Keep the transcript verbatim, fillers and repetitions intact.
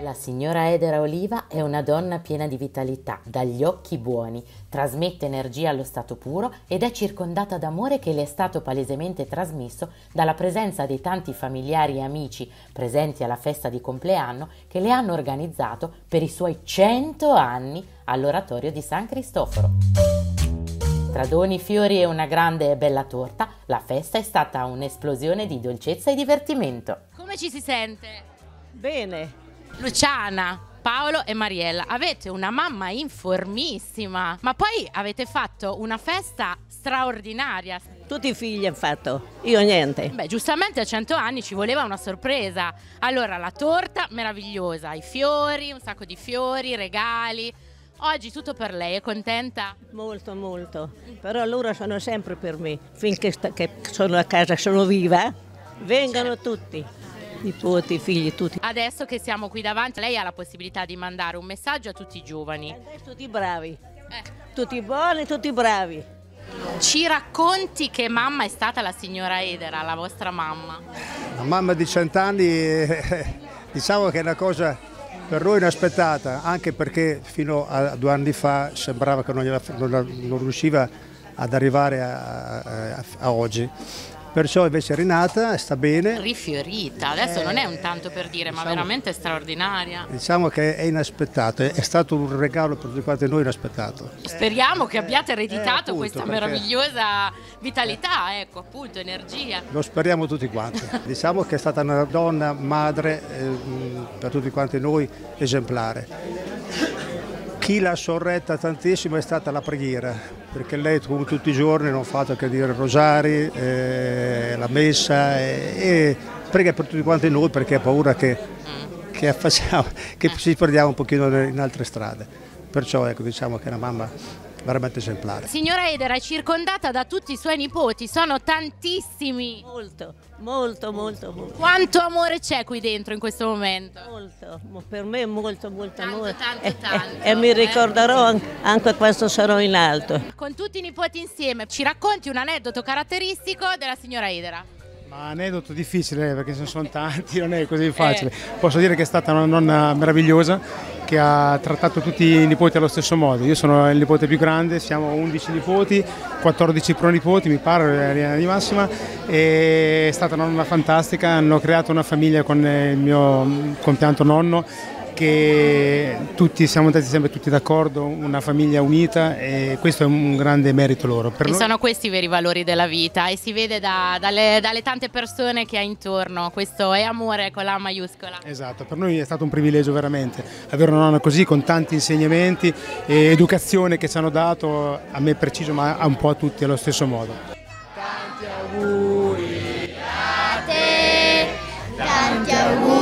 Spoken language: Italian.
La signora Edera Oliva è una donna piena di vitalità, dagli occhi buoni, trasmette energia allo stato puro ed è circondata d'amore che le è stato palesemente trasmesso dalla presenza dei tanti familiari e amici presenti alla festa di compleanno che le hanno organizzato per i suoi cento anni all'oratorio di San Cristoforo. Tra doni, fiori e una grande e bella torta, la festa è stata un'esplosione di dolcezza e divertimento. Come ci si sente? Bene. Luciana, Paolo e Mariella, avete una mamma informissima, ma poi avete fatto una festa straordinaria. Tutti i figli hanno fatto, io niente. Beh, giustamente a cento anni ci voleva una sorpresa. Allora, la torta meravigliosa, i fiori, un sacco di fiori, regali. Oggi tutto per lei, è contenta? Molto, molto. Però loro sono sempre per me. Finché sta, che sono a casa, sono viva, vengano certo. Tutti. Nipoti, figli, tutti. Adesso che siamo qui davanti, lei ha la possibilità di mandare un messaggio a tutti i giovani. E tutti bravi, Eh. tutti buoni, tutti bravi. Ci racconti che mamma è stata la signora Edera, la vostra mamma? La mamma di cent'anni, eh, diciamo che è una cosa per noi inaspettata, anche perché fino a due anni fa sembrava che non, gliela, non, non riusciva ad arrivare a, a, a oggi. Perciò invece è rinata, sta bene. Rifiorita, adesso eh, non è un tanto per dire, diciamo, ma veramente straordinaria. Diciamo che è inaspettato, è stato un regalo per tutti quanti noi inaspettato. Speriamo che abbiate ereditato eh, appunto, questa perché... meravigliosa vitalità, ecco, appunto, energia. Lo speriamo tutti quanti. Diciamo che è stata una donna, madre, eh, per tutti quanti noi, esemplare. Chi l'ha sorretta tantissimo è stata la preghiera, perché lei come tutti i giorni non fa altro che dire rosari, eh, la messa e, e prega per tutti quanti noi perché ha paura che, mm. che, facciamo, che ci perdiamo un pochino in altre strade. Perciò ecco, diciamo che è una mamma veramente esemplare. Signora Edera è circondata da tutti i suoi nipoti, sono tantissimi. Molto, molto, molto, molto. Quanto amore c'è qui dentro in questo momento? Molto, per me molto, molto tanto, amore. Tanto, e, tanto. E, e mi ricorderò eh? anche quando sarò in alto. Con tutti i nipoti insieme, ci racconti un aneddoto caratteristico della signora Edera? Ma aneddoto difficile perché ce ne sono tanti, non è così facile. Eh. Posso dire che è stata una nonna meravigliosa che ha trattato tutti i nipoti allo stesso modo. Io sono il nipote più grande, siamo undici nipoti, quattordici pronipoti, mi pare, linea di massima, e è stata una nonna fantastica. Hanno creato una famiglia con il mio compianto nonno, che tutti siamo andati sempre tutti d'accordo, una famiglia unita, e questo è un grande merito loro. Per e noi... sono questi i veri valori della vita e si vede da, dalle, dalle tante persone che ha intorno, questo è amore con la maiuscola. Esatto, per noi è stato un privilegio veramente avere una nonna così, con tanti insegnamenti e educazione che ci hanno dato, a me preciso ma un po' a tutti allo stesso modo. Tanti auguri a te, tanti auguri.